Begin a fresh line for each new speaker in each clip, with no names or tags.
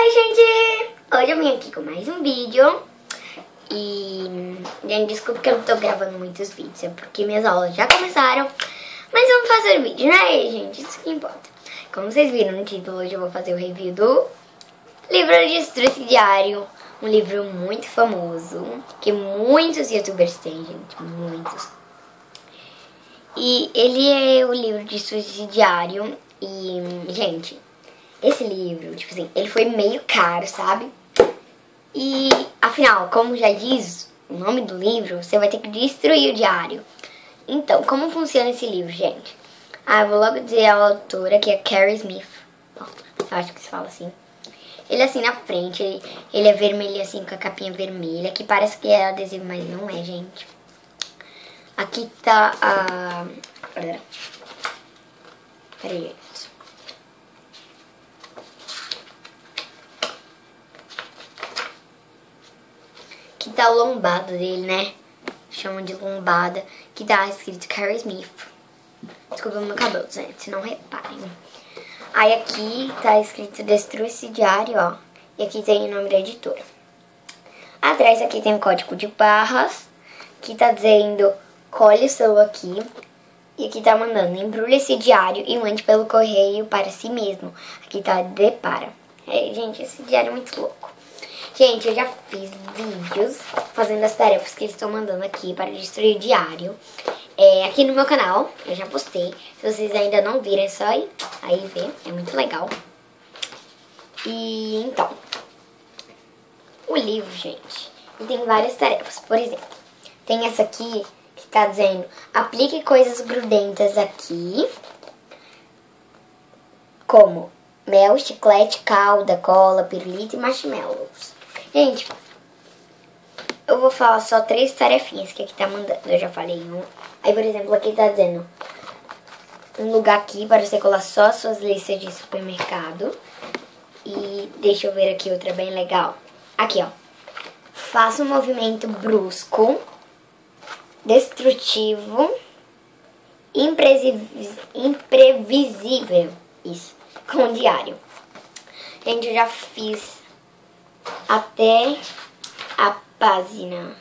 Oi, gente! Hoje eu vim aqui com mais um vídeo. E, gente, desculpa que eu não tô gravando muitos vídeos, é porque minhas aulas já começaram. Mas vamos fazer vídeo, né, gente? Isso que importa. Como vocês viram no título, hoje eu vou fazer o review do livro de Estresse Diário. Um livro muito famoso, que muitos youtubers têm, gente, muitos. E ele é o livro de Estresse Diário. E, gente, esse livro, tipo assim, ele foi meio caro, sabe? E, afinal, como já diz o nome do livro, você vai ter que destruir o diário. Então, como funciona esse livro, gente? Eu vou logo dizer a autora, que é Carrie Smith. Eu acho que se fala assim. Ele assim na frente, ele é vermelho assim, com a capinha vermelha, que parece que é adesivo, mas não é, gente. Aqui tá a... Peraí, gente. Aqui tá o lombado dele, né? Chamam de lombada. Que tá escrito Carrie Smith. Desculpa o meu cabelo, gente, não reparem. Aí aqui tá escrito Destrua esse diário, ó. E aqui tem o nome da editora. Atrás aqui tem um código de barras, que tá dizendo colhe o seu aqui. E aqui tá mandando embrulhe esse diário e mande pelo correio para si mesmo. Aqui tá depara. Gente, esse diário é muito louco. Gente, eu já fiz vídeos fazendo as tarefas que eles estão mandando aqui para destruir o diário. Aqui no meu canal, eu já postei. Se vocês ainda não viram, é só ir aí ver. É muito legal. E então, o livro, gente, ele tem várias tarefas. Por exemplo, tem essa aqui que tá dizendo aplique coisas grudentas aqui, como mel, chiclete, calda, cola, pirulito e marshmallows. Gente, eu vou falar só 3 tarefinhas que aqui tá mandando. Eu já falei um. Aí, por exemplo, aqui tá dizendo um lugar aqui para você colar só suas listas de supermercado. E deixa eu ver aqui outra bem legal. Aqui, ó. Faça um movimento brusco, destrutivo, imprevisível. Isso, com o diário. Gente, eu já fiz até a página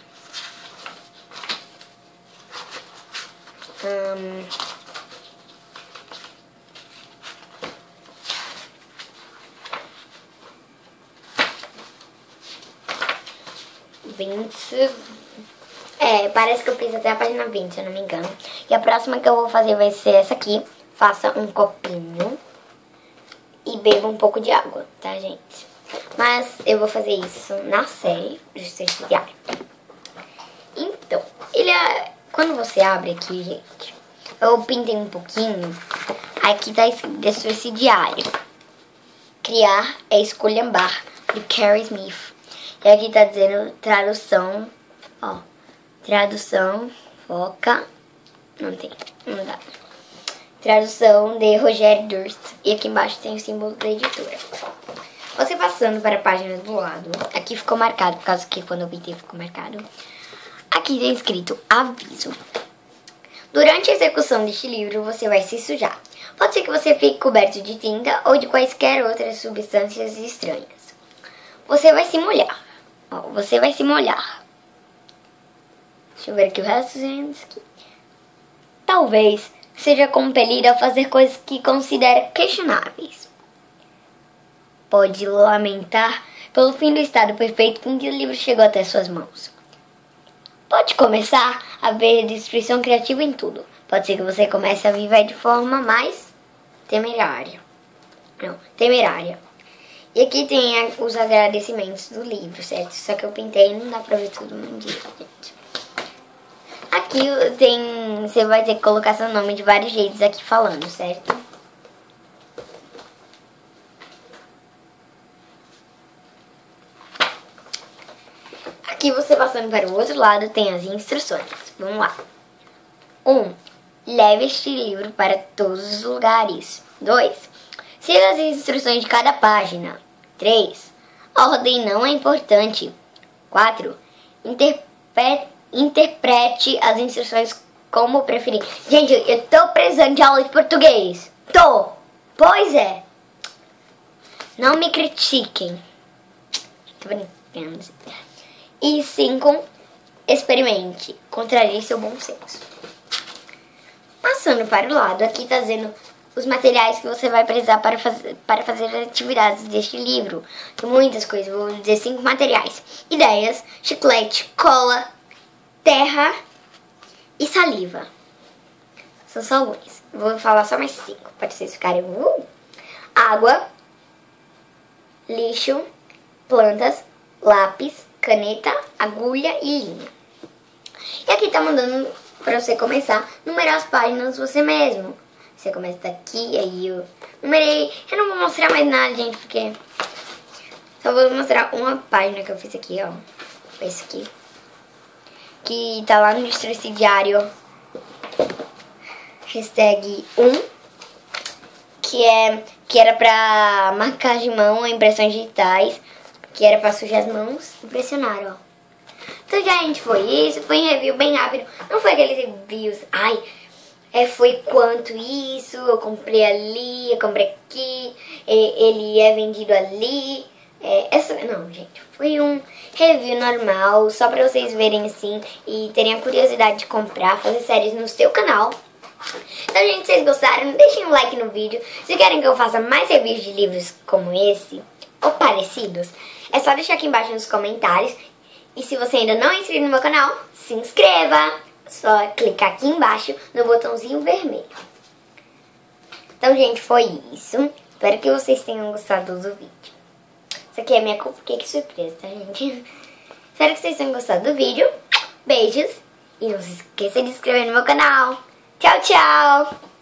20. Parece que eu fiz até a página 20, se eu não me engano. E a próxima que eu vou fazer vai ser essa aqui. Faça um copinho e beba um pouco de água, tá, gente? Mas eu vou fazer isso na série do Estresse Diário. Então, quando você abre aqui, gente, eu pintei um pouquinho. Aqui tá escrito Estresse Diário. Criar é esculhambar, de Carrie Smith. E aqui tá dizendo tradução, ó. Tradução, foca, não dá. Tradução de Roger Durst. E aqui embaixo tem o símbolo da editora. Você passando para a página do lado, aqui ficou marcado, por causa que quando eu pintei ficou marcado. Aqui tem escrito aviso. Durante a execução deste livro, você vai se sujar. Pode ser que você fique coberto de tinta ou de quaisquer outras substâncias estranhas. Você vai se molhar. Ó, você vai se molhar. Deixa eu ver aqui o resto, gente. Talvez seja compelido a fazer coisas que considera questionáveis. Pode lamentar pelo fim do estado perfeito com que o livro chegou até suas mãos. Pode começar a ver destruição criativa em tudo. Pode ser que você comece a viver de forma mais temerária. E aqui tem os agradecimentos do livro, certo? Só que eu pintei e não dá pra ver tudo num dia, gente. Aqui você vai ter que colocar seu nome de vários jeitos aqui falando, certo? Aqui você passando para o outro lado tem as instruções. Vamos lá. 1. Leve este livro para todos os lugares. 2. Siga as instruções de cada página. 3. A ordem não é importante. 4. Interprete as instruções como preferir. Gente, eu tô precisando de aula de português. Tô. Pois é. Não me critiquem. Tô brincando. E 5, experimente. Contrarie seu bom senso. Passando para o lado, aqui tá dizendo os materiais que você vai precisar para fazer atividades deste livro. Tem muitas coisas, vou dizer 5 materiais. Ideias, chiclete, cola, terra e saliva. São só alguns. Vou falar só mais 5, para vocês ficarem... Água, lixo, plantas, lápis, caneta, agulha e linha. E aqui tá mandando pra você começar a numerar as páginas você mesmo. Você começa daqui, aí eu numerei. Eu não vou mostrar mais nada, gente, porque só vou mostrar uma página que eu fiz aqui, ó. Esse aqui. Que tá lá no Distrito Diário. Hashtag 1. Que era pra marcar de mão, impressões digitais. Que era pra sujar as mãos. Impressionaram, ó. Então, gente, foi isso. Foi um review bem rápido. Não foi aqueles reviews... Ai, foi quanto isso. Eu comprei ali, eu comprei aqui. Ele é vendido ali. Não, gente. Foi um review normal. Só pra vocês verem assim. E terem a curiosidade de comprar. Fazer séries no seu canal. Então, gente, se vocês gostaram, deixem um like no vídeo. Se querem que eu faça mais reviews de livros como esse, ou parecidos, é só deixar aqui embaixo nos comentários. E se você ainda não é inscrito no meu canal, se inscreva. Só clicar aqui embaixo no botãozinho vermelho. Então, gente, foi isso. Espero que vocês tenham gostado do vídeo. Isso aqui é minha cupcake surpresa, tá, gente? Espero que vocês tenham gostado do vídeo. Beijos. E não se esqueça de se inscrever no meu canal. Tchau, tchau!